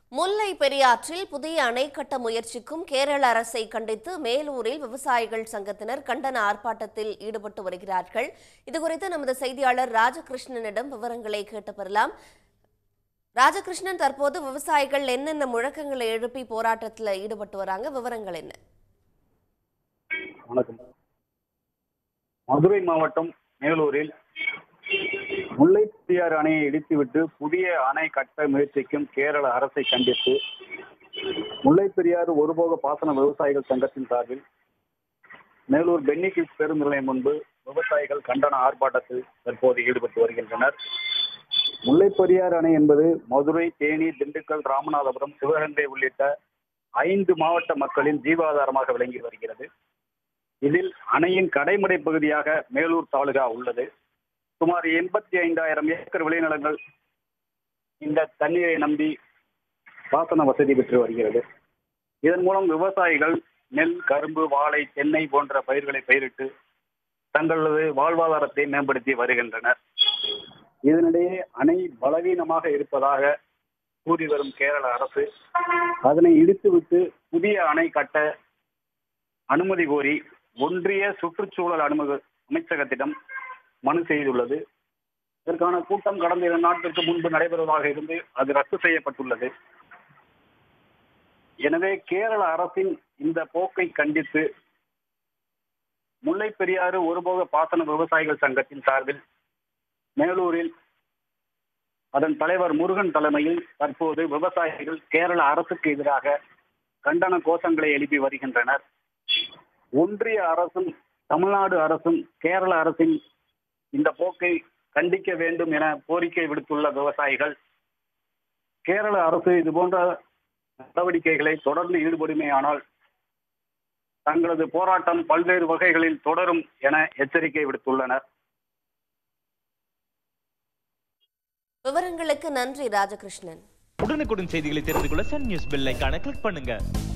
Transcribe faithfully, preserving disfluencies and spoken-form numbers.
முல்லை பெரியாற்றில் புதிய அணை கட்ட முயற்சிக்கும் கேரள அரசை கண்டித்து மேலூரில் விவசாயிகள் சங்கத்தினர் கண்டன ஆர்ப்பாட்டத்தில் ஈடுபட்டு வருகிறார்கள். இதுகுறித்து நமது செய்தியாளர் ராஜகிருஷ்ணனிடம் விவரங்களை கேட்டு பெறலாம். ராஜகிருஷ்ணன், தற்போது விவசாயிகள் என்னென்ன முழக்கங்களை எழுப்பி போராட்டத்தில் ஈடுபட்டு வராங்க, விவரங்கள் என்ன? வணக்கம். மதுரை மாவட்டம் மேலூரில் முல்லை பெரியாறு அணையை இடித்துவிட்டு புதிய அணை கட்ட முயற்சிக்கும் கேரள அரசை கண்டித்து முல்லை பெரியாறு ஒருபோக பாசன விவசாயிகள் சங்கத்தின் சார்பில் மேலூர் பென்னிகில்ஸ் பேருந்து நிலையம் முன்பு விவசாயிகள் கண்டன ஆர்ப்பாட்டத்தில் தற்போது ஈடுபட்டு வருகின்றனர். முல்லை பெரியாறு அணை என்பது மதுரை, தேனி, திண்டுக்கல், ராமநாதபுரம், சிவகங்கை உள்ளிட்ட ஐந்து மாவட்ட மக்களின் ஜீவாதாரமாக விளங்கி வருகிறது. இதில் அணையின் கடைமடை பகுதியாக மேலூர் தாலுகா உள்ளது. சுமார் எண்பத்தி ஐந்தாயிரம் ஏக்கர் விளைநிலங்கள் இந்த தண்ணீரை நம்பி பாசன வசதி பெற்று வருகிறது. இதன் மூலம் விவசாயிகள் நெல், கரும்பு, வாழை, தென்னை போன்ற பயிர்களை பயிரிட்டு தங்களது வாழ்வாதாரத்தை மேம்படுத்தி வருகின்றனர். இதனிடையே அணை பலவீனமாக இருப்பதாக கூறி வரும் கேரள அரசு அதனை இடித்துவிட்டு புதிய அணை கட்ட அனுமதி கோரி ஒன்றிய சுற்றுச்சூழல் அனுமதி அமைச்சகத்திடம் மனு செய்துள்ளது. இதற்கான கூட்டம் கடந்த இரண்டு நாட்களுக்கு முன்பு நடைபெறுவதாக இருந்து அது ரத்து செய்யப்பட்டுள்ளது. எனவே கேரள அரசின் இந்த போக்கை கண்டித்து முல்லை பெரியாறு ஒருபோக பாசன விவசாயிகள் சங்கத்தின் சார்பில் மேலூரில் அதன் தலைவர் முருகன் தலைமையில் தற்போது விவசாயிகள் கேரள அரசுக்கு எதிராக கண்டன கோஷங்களை எழுப்பி வருகின்றனர். ஒன்றிய அரசும் தமிழ்நாடு அரசும் கேரள அரசின் இந்த போக்கை கண்டிக்க வேண்டும் என கோரிக்கை விடுத்துள்ள விவசாயிகள், கேரள அரசு இதுபோன்ற நடவடிக்கைகளை தொடர்ந்து ஈடுபடுமேயானால் தங்களது போராட்டம் பல்வேறு வகைகளில் தொடரும் என எச்சரிக்கை விடுத்துள்ளனர். விவரங்களுக்கு நன்றி ராஜகிருஷ்ணன். உடனுக்குடன் செய்திகளை தெரிந்து கொள்ள சன் நியூஸ் பெல் ஐகானை கிளிக் பண்ணுங்க.